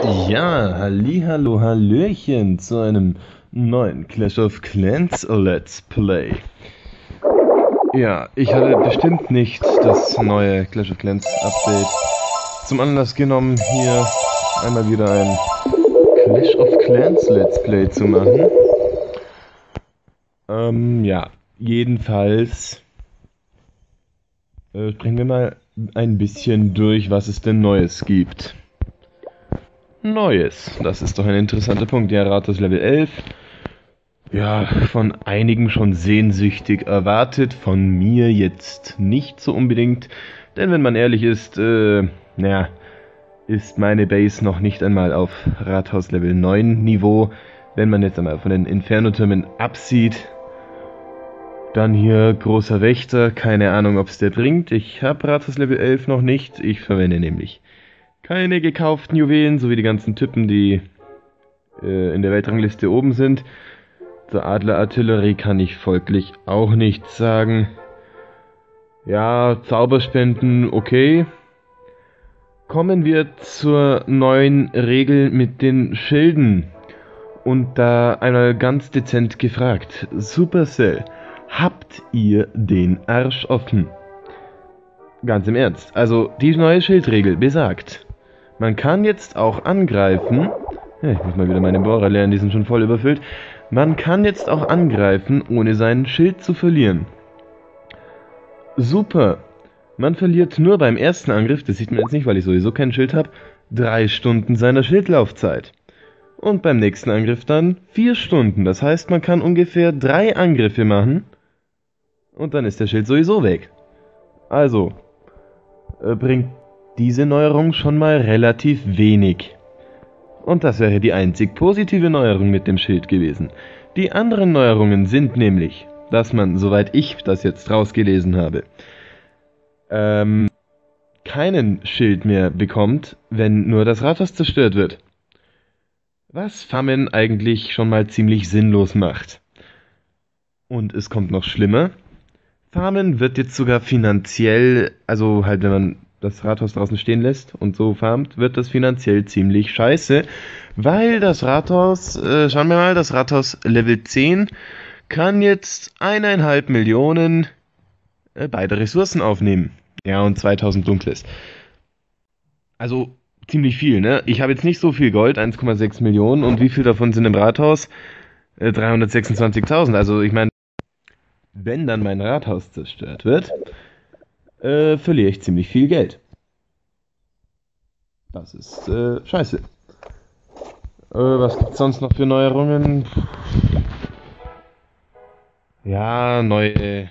Ja, hallihallo, hallöchen zu einem neuen Clash of Clans Let's Play. Ja, ich hatte bestimmt nicht das neue Clash of Clans Update zum Anlass genommen, hier einmal wieder ein Clash of Clans Let's Play zu machen. Ja, jedenfalls sprechen wir mal ein bisschen durch, was es denn Neues gibt. Neues, das ist doch ein interessanter Punkt. Ja, Rathaus Level 11. Ja, von einigen schon sehnsüchtig erwartet, von mir jetzt nicht so unbedingt. Denn wenn man ehrlich ist, naja, ist meine Base noch nicht einmal auf Rathaus Level 9 Niveau. Wenn man jetzt einmal von den Inferno-Türmen absieht. Dann hier großer Wächter, keine Ahnung, ob es der bringt. Ich habe Rathaus Level 11 noch nicht. Ich verwende nämlich keine gekauften Juwelen, so wie die ganzen Typen, die in der Weltrangliste oben sind. Zur Adlerartillerie kann ich folglich auch nichts sagen. Ja, Zauberspenden, okay. Kommen wir zur neuen Regel mit den Schilden. Und da einmal ganz dezent gefragt, Supercell, habt ihr den Arsch offen? Ganz im Ernst, also die neue Schildregel besagt, man kann jetzt auch angreifen, ich muss mal wieder meine Bohrer lernen, die sind schon voll überfüllt, man kann jetzt auch angreifen, ohne seinen Schild zu verlieren. Super, man verliert nur beim ersten Angriff, das sieht man jetzt nicht, weil ich sowieso kein Schild habe, 3 Stunden seiner Schildlaufzeit. Und beim nächsten Angriff dann 4 Stunden, das heißt, man kann ungefähr 3 Angriffe machen und dann ist der Schild sowieso weg. Also, bringt diese Neuerung schon mal relativ wenig. Und das wäre die einzig positive Neuerung mit dem Schild gewesen. Die anderen Neuerungen sind nämlich, dass man, soweit ich das jetzt rausgelesen habe, keinen Schild mehr bekommt, wenn nur das Rathaus zerstört wird. Was Farmen eigentlich schon mal ziemlich sinnlos macht. Und es kommt noch schlimmer. Farmen wird jetzt sogar finanziell, also halt wenn man das Rathaus draußen stehen lässt und so farmt, wird das finanziell ziemlich scheiße, weil das Rathaus, schauen wir mal, das Rathaus Level 10 kann jetzt 1,5 Millionen beide Ressourcen aufnehmen. Ja, und 2000 Dunkles. Also ziemlich viel, ne? Ich habe jetzt nicht so viel Gold, 1,6 Millionen, und wie viel davon sind im Rathaus? 326.000, also ich meine, wenn dann mein Rathaus zerstört wird, verliere ich ziemlich viel Geld. Das ist scheiße. Was gibt's sonst noch für Neuerungen? Ja, neue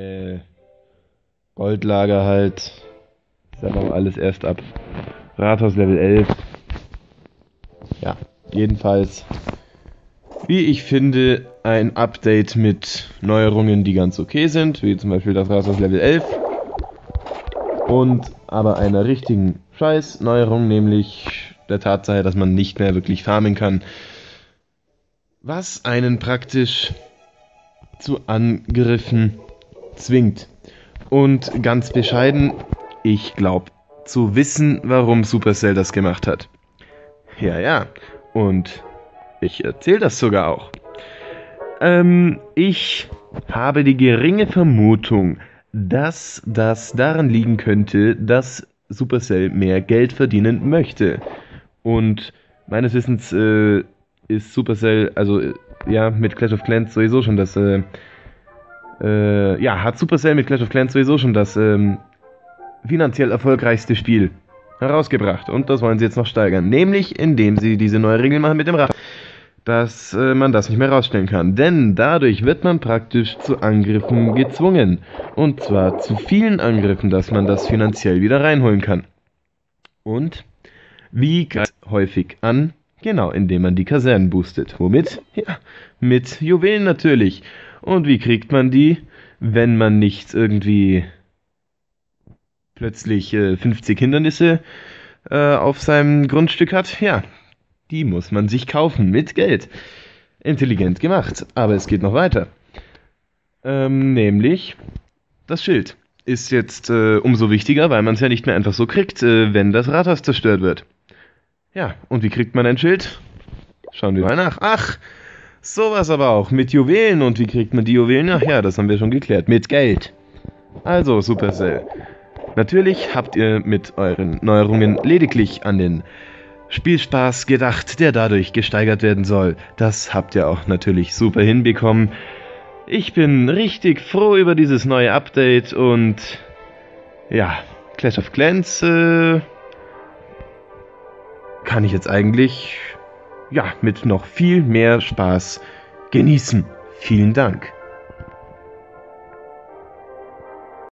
Goldlager halt. Ist aber auch alles erst ab Rathaus Level 11. Ja, jedenfalls, wie ich finde, ein Update mit Neuerungen, die ganz okay sind, wie zum Beispiel das Rathaus Level 11. Und aber einer richtigen Scheiß-Neuerung, nämlich der Tatsache, dass man nicht mehr wirklich farmen kann. Was einen praktisch zu Angriffen zwingt. Und ganz bescheiden, ich glaube zu wissen, warum Supercell das gemacht hat. Ja, und ich erzähle das sogar auch. Ich habe die geringe Vermutung, dass das daran liegen könnte, dass Supercell mehr Geld verdienen möchte. Und meines Wissens ist Supercell, also ja, mit Clash of Clans sowieso schon das, hat Supercell mit Clash of Clans sowieso schon das finanziell erfolgreichste Spiel herausgebracht. Und das wollen sie jetzt noch steigern. Nämlich, indem sie diese neue Regel machen mit dem Rat, dass man das nicht mehr rausstellen kann. Denn dadurch wird man praktisch zu Angriffen gezwungen. Und zwar zu vielen Angriffen, dass man das finanziell wieder reinholen kann. Und wie greift häufig an? Genau, indem man die Kasernen boostet. Womit? Ja, mit Juwelen natürlich. Und wie kriegt man die, wenn man nicht irgendwie plötzlich 50 Hindernisse auf seinem Grundstück hat? Ja, die muss man sich kaufen mit Geld. Intelligent gemacht, aber es geht noch weiter. Nämlich das Schild ist jetzt umso wichtiger, weil man es ja nicht mehr einfach so kriegt, wenn das Rathaus zerstört wird. Ja, und wie kriegt man ein Schild? Schauen wir mal nach. Ach, sowas aber auch. Mit Juwelen. Und wie kriegt man die Juwelen? Ach ja, das haben wir schon geklärt. Mit Geld. Also, Supercell. Natürlich habt ihr mit euren Neuerungen lediglich an den Spielspaß gedacht, der dadurch gesteigert werden soll. Das habt ihr auch natürlich super hinbekommen. Ich bin richtig froh über dieses neue Update und ja, Clash of Clans kann ich jetzt eigentlich mit noch viel mehr Spaß genießen. Vielen Dank.